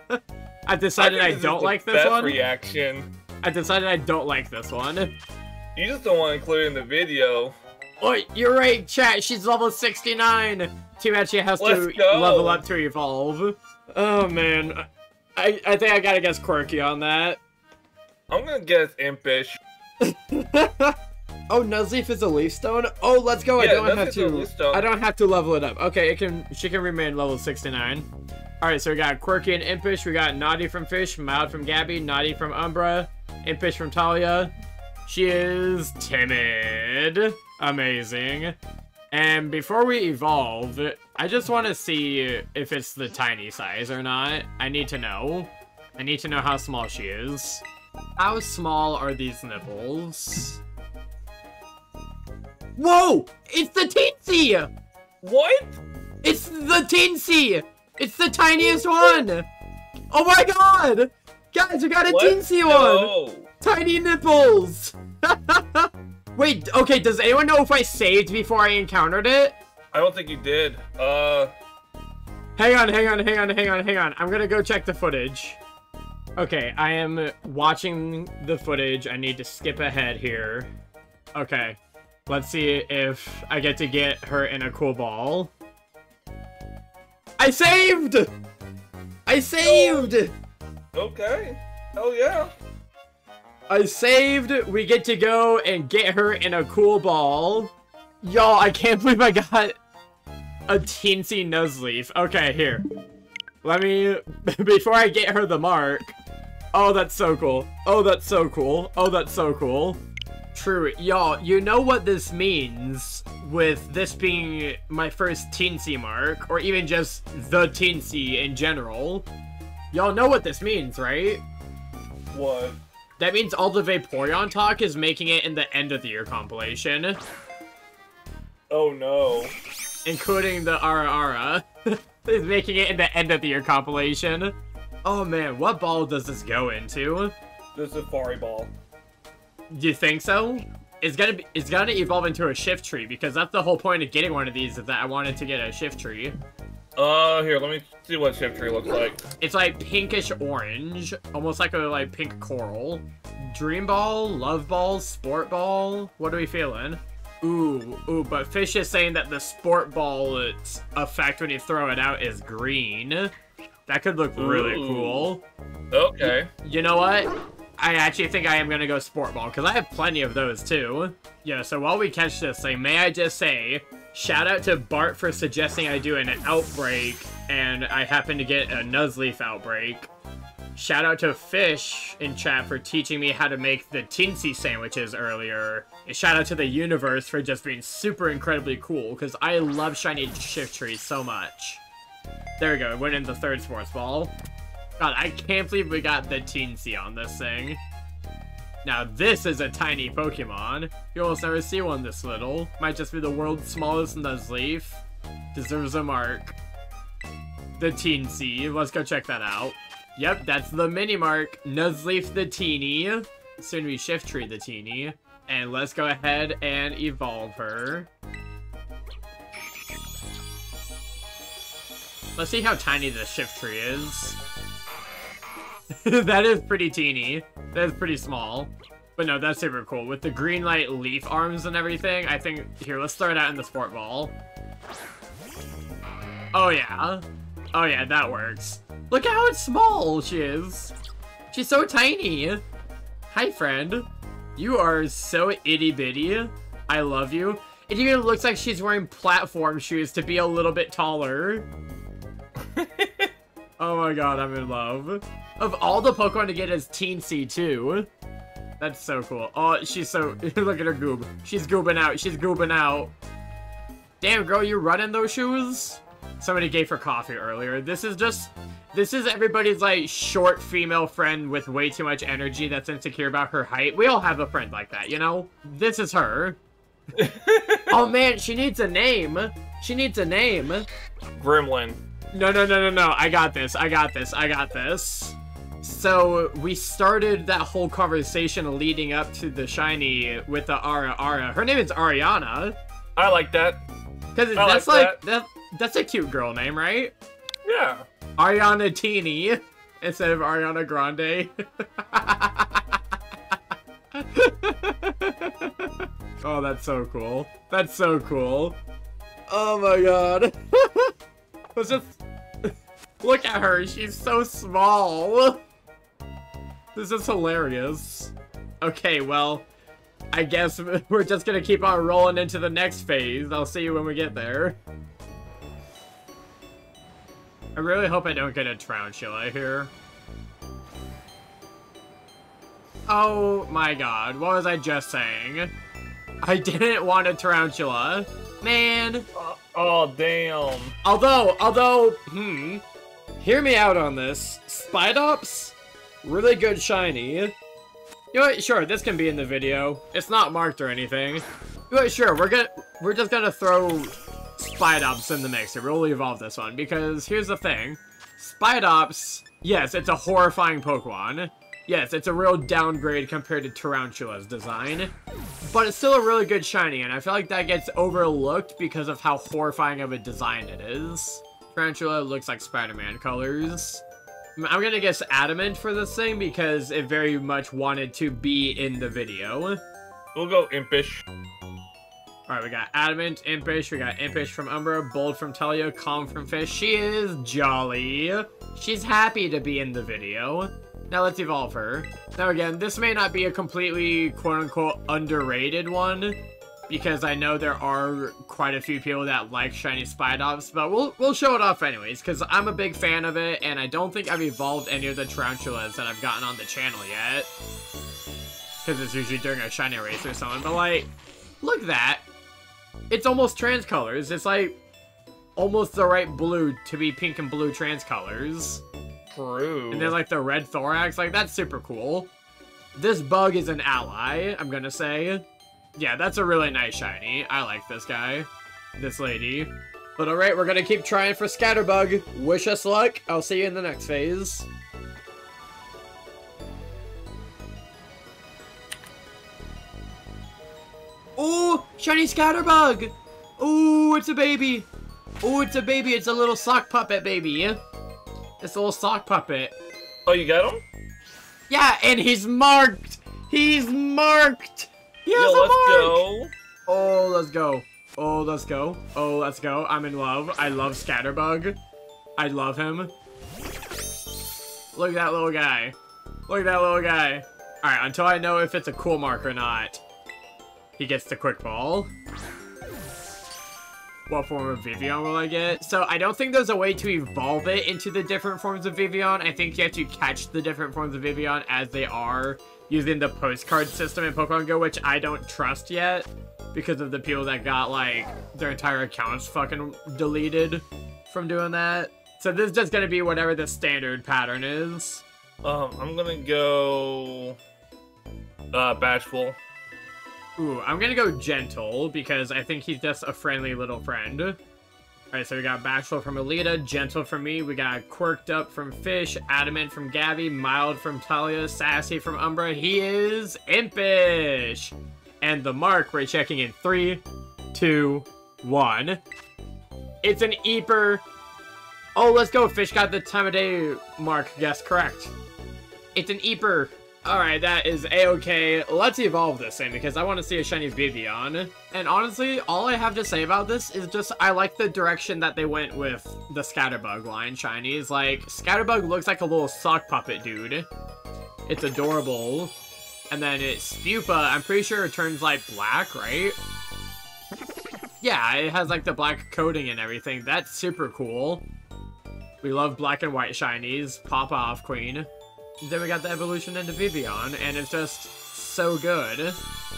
I've decided I don't like this one. Reaction. I decided I don't like this one. You just don't want to include it in the video. Oh, you're right, chat. She's level 69. Too bad she has Let's to go. level up to evolve. Oh, man. I think I gotta guess Quirky on that. I'm gonna guess Impish. Oh, Nuzleaf is a leaf stone? Oh, let's go. Yeah, I don't have to level it up. Okay, she can remain level 69. Alright, so we got Quirky and Impish. We got Naughty from Fish, Mild from Gabby, Naughty from Umbra, Impish from Talia. She is timid. Amazing. And before we evolve, I just want to see if it's the tiny size or not. I need to know. I need to know how small she is. How small are these nipples? Whoa! It's the teensy! What? It's the teensy! It's the tiniest one! Oh my god! Guys, we got a teensy one! Tiny nipples! Wait, okay, does anyone know if I saved before I encountered it? I don't think you did. Hang on. I'm gonna go check the footage. Okay, I am watching the footage. I need to skip ahead here. Okay, let's see if I get to get her in a cool ball. I saved! I saved! Okay. Oh yeah. I saved. We get to go and get her in a cool ball. Y'all, I can't believe I got a teensy Nuzleaf. Okay, here. Let me, before I get her the mark. Oh, that's so cool. Oh, that's so cool. Oh, that's so cool. True. Y'all, you know what this means with this being my first teensy mark, or even just the teensy in general. Y'all know what this means, right? What? That means all the Vaporeon talk is making it in the end of the year compilation. Oh no. Including the Ara is making it in the end of the year compilation. Oh man, what ball does this go into? The Safari Ball. Do you think so? It's gonna evolve into a shift tree, because that's the whole point of getting one of these, is that I wanted to get a shift tree. Here, let me see what shift tree looks like. It's like pinkish orange, almost like a pink coral. Dream Ball, Love Ball, Sport Ball. What are we feeling? Ooh, but Fish is saying that the Sport Ball effect when you throw it out is green. That could look really cool. Okay. You know what? I actually think I am gonna go Sport Ball, because I have plenty of those too. Yeah, so while we catch this thing, may I just say, shout out to Bart for suggesting I do an outbreak, and I happen to get a Nuzleaf outbreak. Shout out to Fish in chat for teaching me how to make the teensy sandwiches earlier. And shout out to the universe for just being super incredibly cool, because I love shiny shift trees so much. There we go, it went in the third sports ball. God, I can't believe we got the teensy on this thing. Now this is a tiny Pokemon. You almost never see one this little. Might just be the world's smallest Nuzleaf. Deserves a mark. The teensy, let's go check that out. Yep, that's the mini mark. Nuzleaf the teeny. Soon we shift tree the teeny. And let's go ahead and evolve her. Let's see how tiny the shift tree is. That is pretty teeny. That is pretty small. But no, that's super cool. With the green light leaf arms and everything, I think... Here, let's throw it out in the sport ball. Oh yeah. Oh yeah, that works. Look at how small she is. She's so tiny. Hi, friend. You are so itty-bitty. I love you. It even looks like she's wearing platform shoes to be a little bit taller. Oh my god, I'm in love. Of all the Pokemon to get as teensy, too. That's so cool. Oh, she's so... Look at her goob. She's goobing out. She's goobing out. Damn, girl, you running those shoes? Somebody gave her coffee earlier. This is everybody's, like, short female friend with way too much energy that's insecure about her height. We all have a friend like that, you know? This is her. Oh, man, she needs a name. She needs a name. Gremlin. No. I got this. So, we started that whole conversation leading up to the shiny with the Ara. Her name is Ariana. I like that. Because that's a cute girl name, right? Yeah. Ariana Teeny instead of Ariana Grande. Oh, that's so cool. That's so cool. Oh my god. Let's just... Look at her. She's so small. This is hilarious. Okay, well, I guess we're just gonna keep on rolling into the next phase. I'll see you when we get there. I really hope I don't get a tarantula here. Oh my god, what was I just saying? I didn't want a tarantula. Man. Oh, damn. Although, hear me out on this. Spidops, really good shiny. You know what, sure, this can be in the video. It's not marked or anything. You know what, sure, we're just gonna throw Spidops in the mix. We'll evolve this one, because here's the thing. Spidops, yes, it's a horrifying Pokemon. Yes, it's a real downgrade compared to Tarantula's design. But it's still a really good shiny, and I feel like that gets overlooked because of how horrifying of a design it is. Tarantula looks like Spider-Man colors. I'm gonna guess Adamant for this thing because it very much wanted to be in the video. We'll go Impish. Alright, we got Adamant, Impish, we got Impish from Umbra, Bold from Talia, Calm from Fish. She is jolly. She's happy to be in the video. Now let's evolve her. Now again, this may not be a completely quote-unquote underrated one, because I know there are quite a few people that like shiny Spidops, but we'll show it off anyways, because I'm a big fan of it, and I don't think I've evolved any of the Tarantulas that I've gotten on the channel yet. Because it's usually during a shiny race or something, but like, look at that. It's almost trans colors. It's like almost the right blue to be pink and blue trans colors. True. And then like the red thorax, like that's super cool. This bug is an ally, I'm gonna say. Yeah, that's a really nice shiny. I like this guy. This lady. But alright, we're gonna keep trying for Scatterbug. Wish us luck. I'll see you in the next phase. Ooh, shiny Scatterbug! Ooh, it's a baby. Ooh, it's a baby. It's a little sock puppet baby. It's a little sock puppet. Oh, you got him? Yeah, and he's marked. He's marked. He has Yo, a let's mark. go. Oh, let's go. Oh, let's go. Oh, let's go. I'm in love. I love Scatterbug. I love him. Look at that little guy. Look at that little guy. Alright, until I know if it's a cool mark or not. He gets the quick ball. What form of Vivian will I get? So I don't think there's a way to evolve it into the different forms of Vivian. I think you have to catch the different forms of Vivian as they are using the postcard system in Pokemon Go, which I don't trust yet because of the people that got like their entire accounts fucking deleted from doing that. So this is just gonna be whatever the standard pattern is. I'm gonna go Bashful. Ooh, I'm gonna go Gentle, because I think he's just a friendly little friend. Alright, so we got Bashful from Alita, Gentle from me, we got Quirked Up from Fish, Adamant from Gabby, Mild from Talia, Sassy from Umbra. He is Impish! And the mark, we're checking in 3, 2, 1. It's an Eeper. Oh, let's go, Fish got the time of day mark, guess correct. It's an Eeper. Alright, that is a-okay. Let's evolve this thing, because I want to see a shiny Vivian. And honestly, all I have to say about this is just, I like the direction that they went with the Scatterbug line shinies. Like, Scatterbug looks like a little sock puppet dude. It's adorable. And then it's Spupa, I'm pretty sure it turns, like, black, right? Yeah, it has, like, the black coating and everything. That's super cool. We love black and white shinies. Pop off, queen. Then we got the evolution into Vivian, and it's just so good.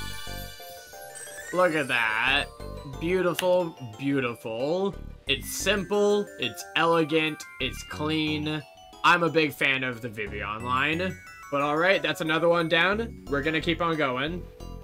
Look at that. Beautiful, beautiful. It's simple, it's elegant, it's clean. I'm a big fan of the Vivian line. But alright, that's another one down. We're gonna keep on going.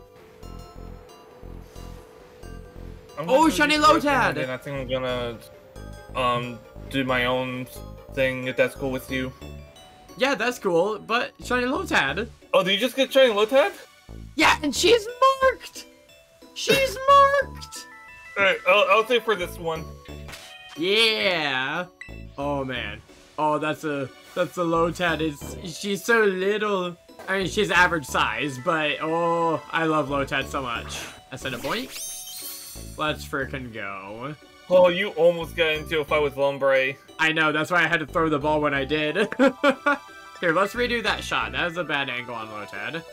Oh, shiny Lotad! And I think I'm gonna do my own thing, if that's cool with you. Yeah, that's cool, but shiny Lotad. Oh, did you just get shiny Lotad? Yeah, and she's marked! She's marked! Alright, I'll say for this one. Yeah! Oh, man. Oh, that's a Lotad. She's so little. I mean, she's average size, but oh, I love Lotad so much. I said a boink. Let's freaking go. Oh, you almost got into a fight with Lumbre. I know, that's why I had to throw the ball when I did. Here, let's redo that shot. That was a bad angle on Lotad.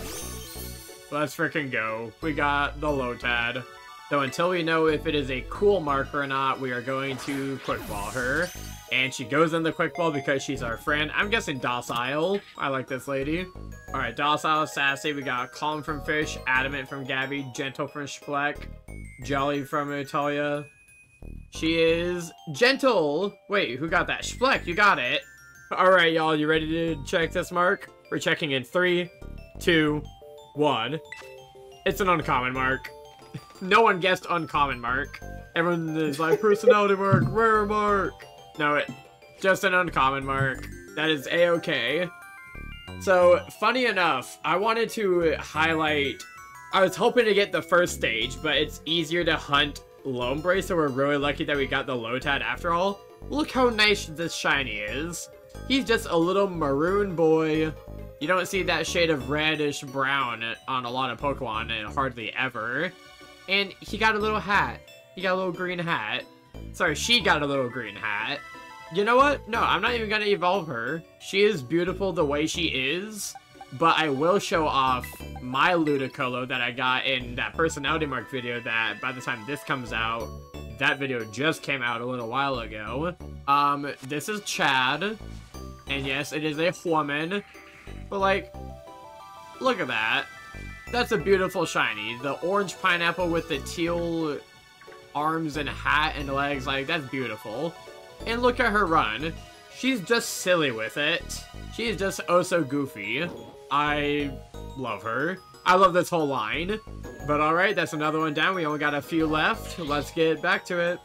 Let's freaking go. We got the Lotad. Though until we know if it is a cool mark or not, we are going to quick ball her. And she goes in the quick ball because she's our friend. I'm guessing docile. I like this lady. Alright, docile, sassy. We got calm from Fish, adamant from Gabby, gentle from Spleck, jolly from Italia. She is gentle. Wait, who got that? Spleck, you got it. Alright, y'all, you ready to check this mark? We're checking in 3, 2, 1. It's an uncommon mark. No one guessed uncommon mark. Everyone is like, personality mark, rare mark. No, just an uncommon mark. That is a-okay. So, funny enough, I wanted to highlight... I was hoping to get the first stage, but it's easier to hunt Lombre, so we're really lucky that we got the Lotad after all. Look how nice this shiny is. He's just a little maroon boy. You don't see that shade of reddish brown on a lot of Pokemon, and hardly ever. And he got a little hat. He got a little green hat. Sorry, she got a little green hat. You know what? No, I'm not even gonna evolve her. She is beautiful the way she is, but I will show off my Ludicolo that I got in that personality mark video that by the time this comes out, that video just came out a little while ago. This is Chad, and yes, it is a woman, but like, look at that. That's a beautiful shiny. The orange pineapple with the teal arms and hat and legs, like, that's beautiful. And look at her run. She's just silly with it. She is just oh so goofy. I love her. I love this whole line. But alright, that's another one down. We only got a few left. Let's get back to it.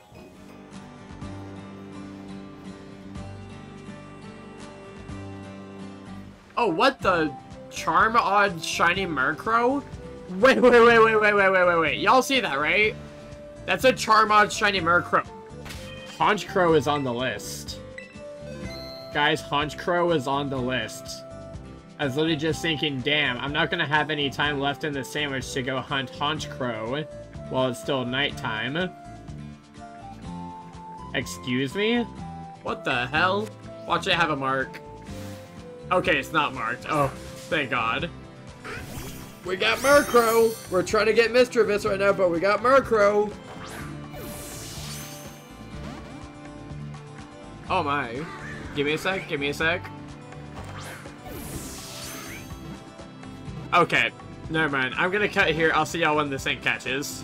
Oh, what the? Charm-Odd Shiny Murkrow? Wait. Y'all see that, right? That's a Charm-Odd Shiny Murkrow. Honchkrow is on the list. Guys, Honchkrow is on the list. I was literally just thinking, damn, I'm not gonna have any time left in the sandwich to go hunt Honchkrow while it's still nighttime. Excuse me? What the hell? Watch it have a mark. Okay, it's not marked. Oh, thank God. We got Murkrow! We're trying to get Mischievous right now, but we got Murkrow! Oh my. Give me a sec, give me a sec. Okay, never mind. I'm gonna cut here. I'll see y'all when this thing catches.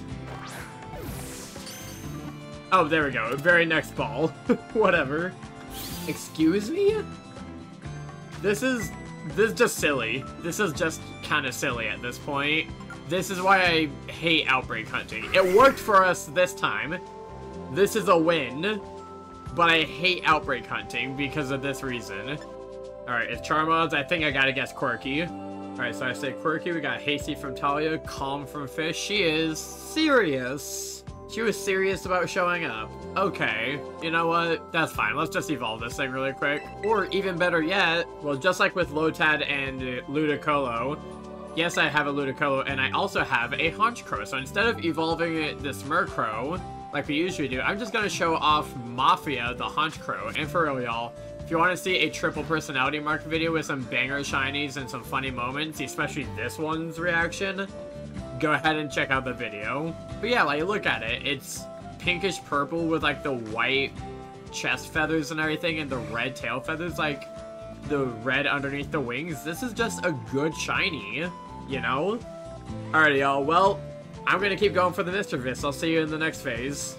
Oh, there we go. Very next ball. Whatever. Excuse me? This is just silly. This is just kind of silly at this point. This is why I hate outbreak hunting. It worked for us this time. This is a win. But I hate outbreak hunting because of this reason. Alright, it's Charmads. I think I gotta guess Quirky. Alright, so I say Quirky. We got Hasty from Talia, Calm from Fish. She is serious. She was serious about showing up. Okay, you know what? That's fine. Let's just evolve this thing really quick. Or even better yet, well, just like with Lotad and Ludicolo, yes, I have a Ludicolo, and I also have a Honchkrow. So instead of evolving this Murkrow, like we usually do, I'm just gonna show off Mafia, the Honchkrow. And for real, y'all, if you want to see a triple personality mark video with some banger shinies and some funny moments, especially this one's reaction, go ahead and check out the video. But yeah, like, look at it. It's pinkish purple with like the white chest feathers and everything, and the red tail feathers, like the red underneath the wings. This is just a good shiny, you know? Alright, y'all, well, I'm gonna keep going for the Mischievous. I'll see you in the next phase.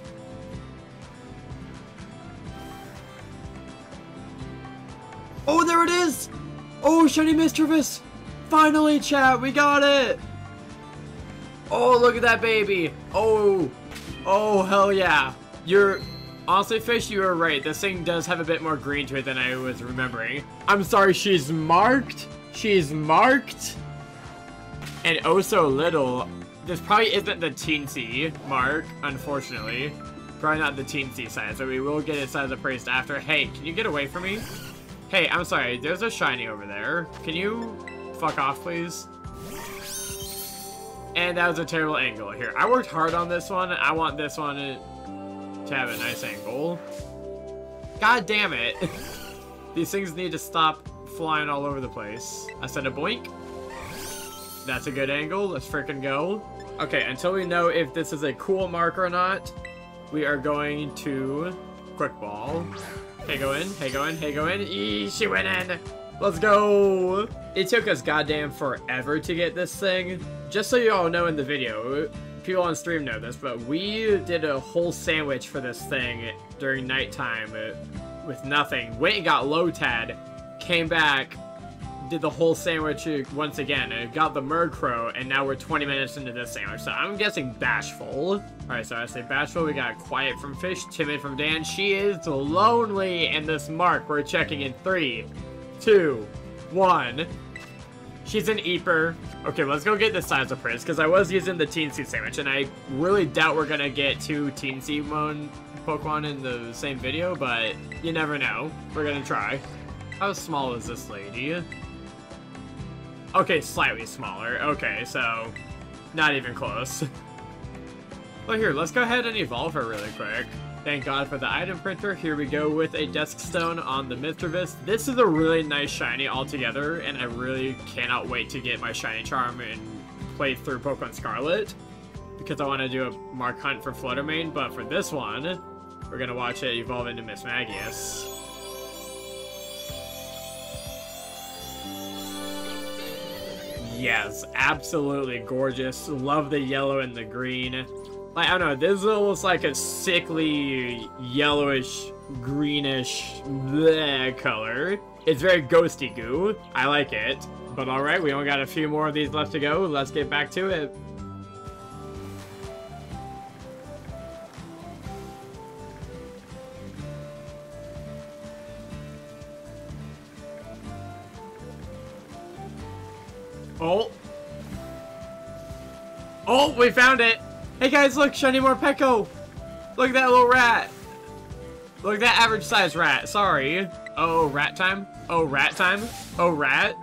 Oh, there it is! Oh, shiny Mischievous! Finally, chat, we got it! Oh, look at that baby! Oh, hell yeah. Honestly, Fish, you were right. This thing does have a bit more green to it than I was remembering. I'm sorry, she's marked? She's marked? And oh so little. This probably isn't the teensy mark, unfortunately. Probably not the teensy size, so we will get its size appraised after. Hey, can you get away from me? Hey, I'm sorry, there's a shiny over there. Can you fuck off, please? And that was a terrible angle. Here, I worked hard on this one. I want this one to have a nice angle. God damn it. These things need to stop flying all over the place. I said a boink. That's a good angle. Let's frickin' go. Okay, until we know if this is a cool mark or not, we are going to quick ball. Hey, go in. Hey, go in. Hey, go in. Eee, she went in. Let's go. It took us goddamn forever to get this thing. Just so you all know in the video, people on stream know this, but we did a whole sandwich for this thing during nighttime with nothing. Went and got Lotad, came back, did the whole sandwich once again, got the Murkrow, and now we're 20 minutes into this sandwich. So I'm guessing Bashful. Alright, so I say Bashful, we got Quiet from Fish, Timid from Dan. She is lonely in this mark. We're checking in 3, 2, 1. She's an Eeper. Okay, let's go get the Sizapris, because I was using the Teensy sandwich, and I really doubt we're gonna get 2 Teensy Pokemon in the same video, but you never know. We're gonna try. How small is this lady? Okay, slightly smaller. Okay, so not even close. Well, here, let's go ahead and evolve her really quick. Thank God for the item printer. Here we go with a Desk Stone on the Mithravis. This is a really nice shiny altogether, and I really cannot wait to get my shiny charm and play through Pokemon Scarlet, because I want to do a Mark Hunt for Fluttermane, but for this one, we're going to watch it evolve into Miss Magius. Yes, absolutely gorgeous. Love the yellow and the green. Like, I don't know, this is almost like a sickly, yellowish, greenish bleh color. It's very ghosty goo. I like it. But alright, we only got a few more of these left to go. Let's get back to it. Oh. Oh, we found it. Hey guys, look, Shiny Morpeko. Look at that little rat. Look at that average size rat. Sorry. Oh, rat time. Oh, rat time. Oh, rat.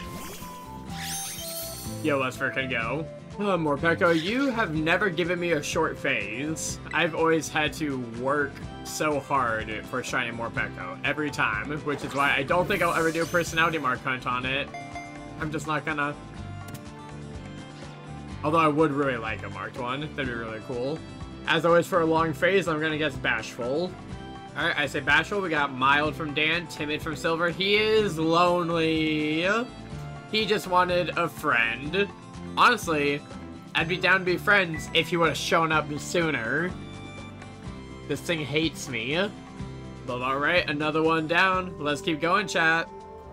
Yo, let's frickin' go. Oh, Morpeko, you have never given me a short phase. I've always had to work so hard for Shiny Morpeko every time, which is why I don't think I'll ever do a personality mark hunt on it. I'm just not gonna. Although I would really like a marked one. That'd be really cool. As always, for a long phase, I'm gonna guess Bashful. Alright, I say Bashful. We got Mild from Dan, Timid from Silver. He is lonely. He just wanted a friend. Honestly, I'd be down to be friends if he would have shown up sooner. This thing hates me. But alright, another one down. Let's keep going, chat.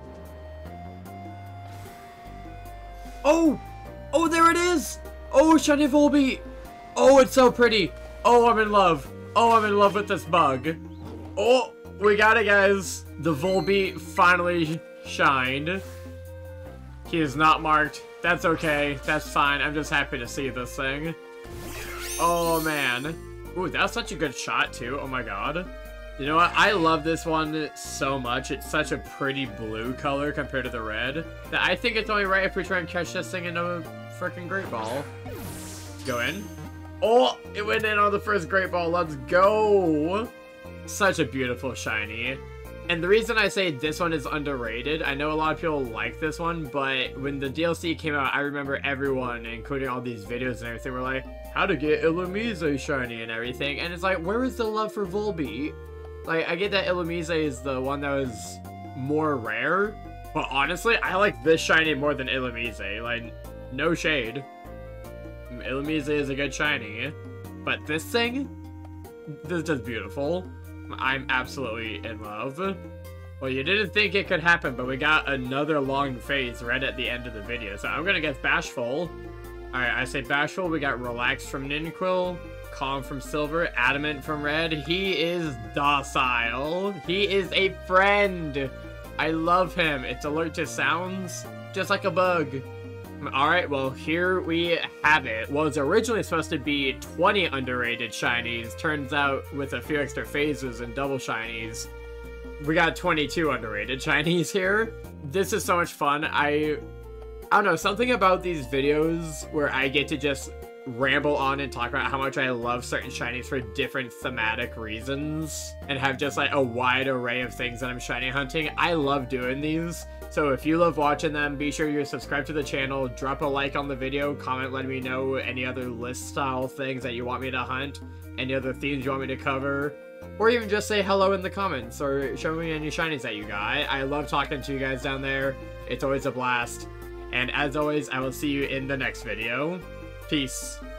Oh! Oh, there it is! Oh, Shiny Volbeat! Oh, it's so pretty! Oh, I'm in love! Oh, I'm in love with this bug. Oh, we got it, guys! The Volbeat finally shined. He is not marked. That's okay. That's fine. I'm just happy to see this thing. Oh, man. Ooh, that's such a good shot, too. Oh, my God. You know what? I love this one so much. It's such a pretty blue color compared to the red that I think it's only right if we try and catch this thing in a freaking Great Ball. Go in. Oh, it went in on the first Great Ball. Let's go. Such a beautiful shiny. And the reason I say this one is underrated, I know a lot of people like this one, but when the DLC came out, I remember everyone, including all these videos and everything, were like, how to get Illumise shiny and everything. And it's like, where is the love for Volbeat? Like, I get that Illumise is the one that was more rare, but honestly, I like this shiny more than Illumise. Like, no shade. Illumise is a good shiny, but this thing, this is just beautiful. I'm absolutely in love. Well, you didn't think it could happen, but we got another long phase right at the end of the video, so I'm gonna guess Bashful. Alright, I say Bashful. We got Relaxed from Ninquil, Calm from Silver, Adamant from Red. He is docile. He is a friend. I love him. It's alert to sounds, just like a bug. Alright, well, here we have it. Well, it's originally supposed to be 20 underrated shinies. Turns out, with a few extra phases and double shinies, we got 22 underrated shinies here. This is so much fun. I I don't know, something about these videos where I get to just ramble on and talk about how much I love certain shinies for different thematic reasons and have just like a wide array of things that I'm shiny hunting. I love doing these. So if you love watching them, be sure you subscribe to the channel, drop a like on the video, comment letting me know any other list style things that you want me to hunt, any other themes you want me to cover, or even just say hello in the comments or show me any shinies that you got. I love talking to you guys down there. It's always a blast. And as always, I will see you in the next video. Peace.